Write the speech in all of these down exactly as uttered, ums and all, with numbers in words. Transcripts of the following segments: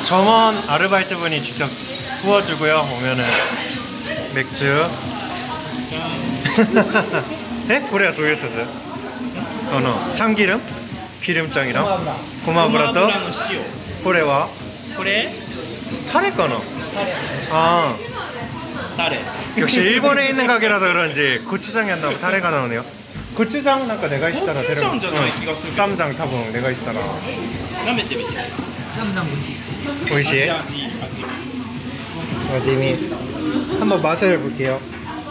점원 아르바이트분이 직접 구워주고요. 오면은 맥주. 에? 고래가 도일소스. 어너 참기름? 기름장이랑 고마브라と これはこれタレかな? 아, 타레. 역시 일본에 있는 가게라서 그런지 고추장이 안 나오고 타레가 나오네요. 고추장なんか 내가 있었다. 고추장じゃない気がする. 쌈장 多分 내가 있었다. 舐めてみて. 쌈장 오이시? 와지미. 한번 맛을 볼게요.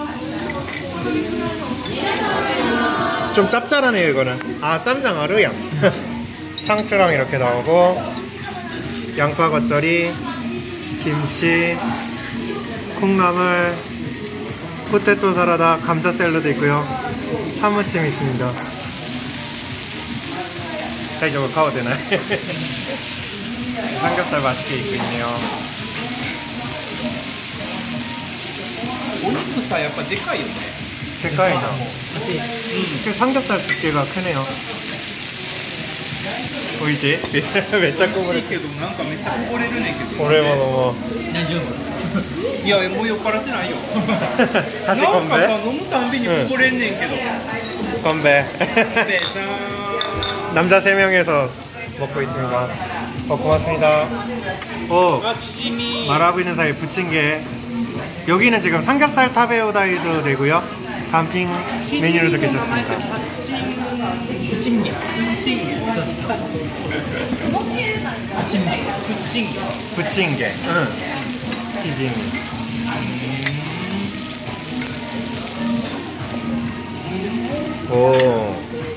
좀 짭짤하네요 이거는. 아 쌈장 아르양. 상추랑 이렇게 나오고 양파 겉절이, 김치, 콩나물, 포테토 사라다, 감자 샐러드 있고요. 파무침 있습니다. 자, 이거 가도 되나요? 삼겹살 맛있게 익고 있네요. 오이쿠사 약간 でかいよね. でかいな. 음. 삼겹살 두께가 크네요. 보이지? めっちゃこぼれるけどなんかめっちゃこぼれるねんけど。これはもう大丈夫。いやもう酔っ払ってないよ。なんかさ飲むたんびにこぼれんねんけど。건배. 남자 세 명에서 먹고 있습니다. 어, 고맙습니다. 오, 말하고 있는 사이에 부침개. 여기는 지금 삼겹살 타베오다이도 되고요. 단핑 메뉴로도 괜찮습니다. 부침개. 부침개. 부침개. 부침개. 부침개. 응. 튀김. 오.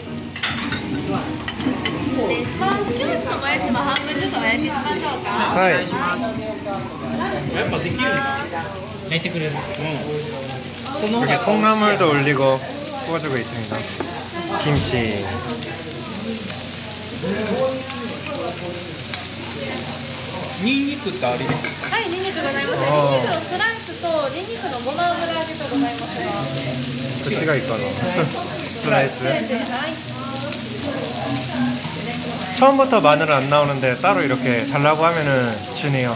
はい。やっぱできるんだ。焼いてくれる。うん。이렇게 콩나물도 올리고 구워주고 있습니다. 김치. 닌니쿠ってあります？はい、ニンニクございます。ニンニクのスライスとニンニクのごま油揚げとございますが。どっちがいいかな。スライス。 처음부터 마늘은 안 나오는데 따로 이렇게 달라고 하면은 주네요.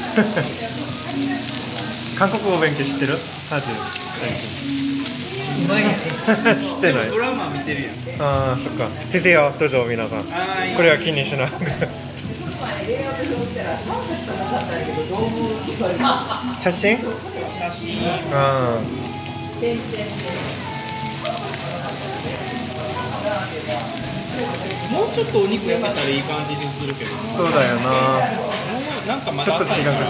한국어勉強 知ってる? 하지. 知ってない. 드라마 見てるやん. 아, そっか. 드세요. どうぞ皆さん. これは気にしない. 사진? 사진. 아. もうちょっとお肉焼けたらいい感じにするけど。そうだよな。なんかまだちょっと違う。うん。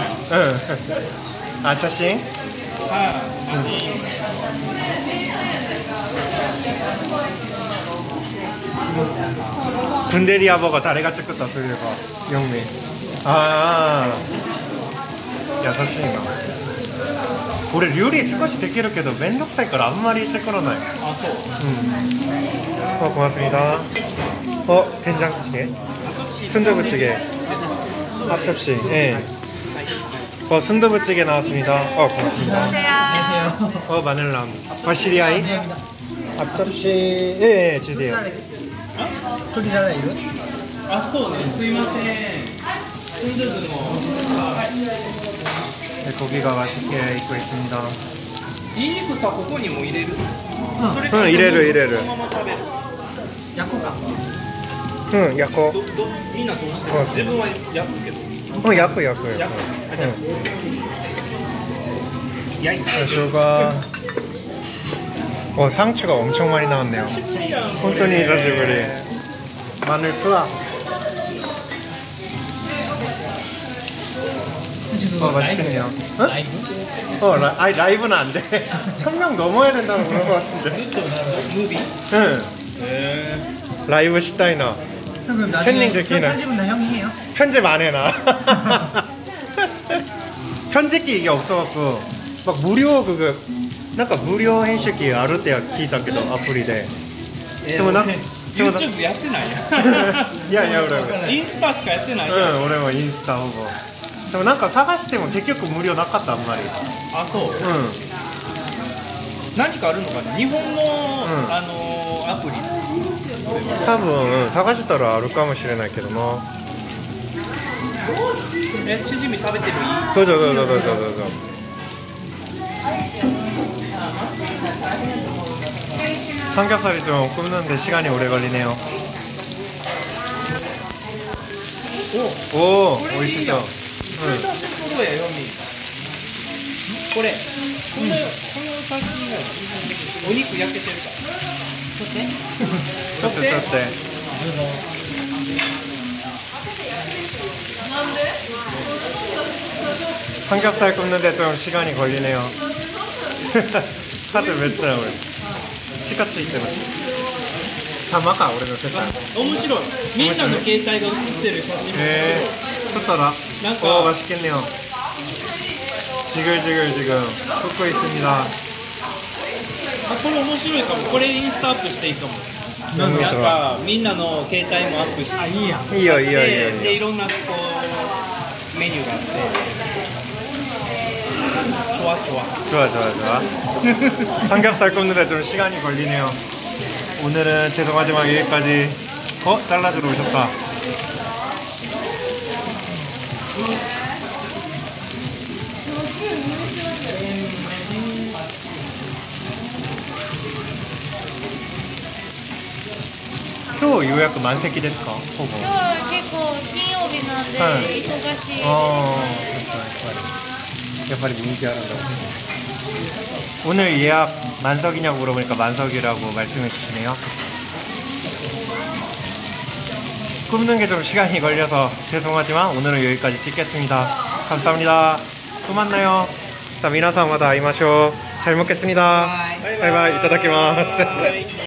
あ、写真？はい。写真。군대리아버가誰が作ったそういえば영미。ああ。優しいな。これ料理少しできるけどめんどくさいからあんまりしてくらない。あ、そう。うん。어 고맙습니다. 어 된장찌개, 순두부찌개, 앞접시. 예. 어 순두부찌개 나왔습니다. 어 고맙습니다. 안녕하세요. 어 마늘람. 와시리아이. 앞접시. 예, 예 주세요. 저기 잘해 이거? 아, そうね. すいません. 순두부の. 네, 고기가 맛있게 익고 있습니다. 닌니쿠 다ここにも入れる? 응, 入れる入れる. 焼こうか. 응, 焼こう. みんなどうしてる? 自分は焼くけど. 응, 焼く焼く焼く.焼いちゃう. sho가. 어, 상추가 엄청 많이 나왔네요. 혼돈이 이사시부리. 마늘 투하. 어, 맛있겠네요. 응? 어, 라, 아니 라이브는 안 돼. 천 명 넘어야 된다고 그런 것 같은데. 무비? 응. 네. 라이브 시다이나. 샌닝 듣기는. 편집은 다 형이 해요? 편집 안 해 나. 편집기 이게 없어갖고 막 무료 그거, 뭔가 무료編集機 あるって聞いたけどアプリで。でもなんか YouTube やってない。いやいや俺はインスタしかやってない。うん、俺はインスタほぼ。でもなんか探しても結局無料なかったあんまり。あ、そう。うん。何かあるのかな。日本の、うん、あのアプリ。多分、うん、探したらあるかもしれないけどな。 え、チヂミ食べてるいい？ 도저 도저 도저 도저. 삼겹살이 좀 굽는데 시간이 오래 걸리네요. 오, 오, 오이시죠? 응. そうやよみこれこのこの先がお肉焼けてるからちょっとね 쩌떼 쩌떼. 삼겹살 굽는데 좀 시간이 걸리네요. 다들 몇 장 우리? 시카치 있대. 잠깐만 우리가 됐다. 面白いみんなの携帯が写ってる写真も 네, 쳤더라. 뭔가- 오, 맛있겠네요. 지글지글 지금 굽고 있습니다. あこれ面白いかもこれインスタアップしていいかもなんだなんかみんなの携帯もアップしてあいいや 이요 이요 で 이요 でい 이요. ろんなこうメニューがあってチョワチョワ 좋아 좋아 좋아. 삼겹살 굽는데 좀 시간이 걸리네요. 오늘은 죄송하지만 여기까지. 어? 잘라주러 오셨다. 표 요약 만세기ですか? 今日は結構金曜日なんではい忙しいです。 어,やっぱり人気あるんだ. 오늘 예약 만석이냐고 물어보니까 만석이라고 말씀해 주시네요. 굽는 게 좀 시간이 걸려서 죄송하지만 오늘은 여기까지 찍겠습니다. 감사합니다. 또 만나요. 자, 미나상 마다 아이마쇼. 잘 먹겠습니다. 바이바이. 이타다키마스.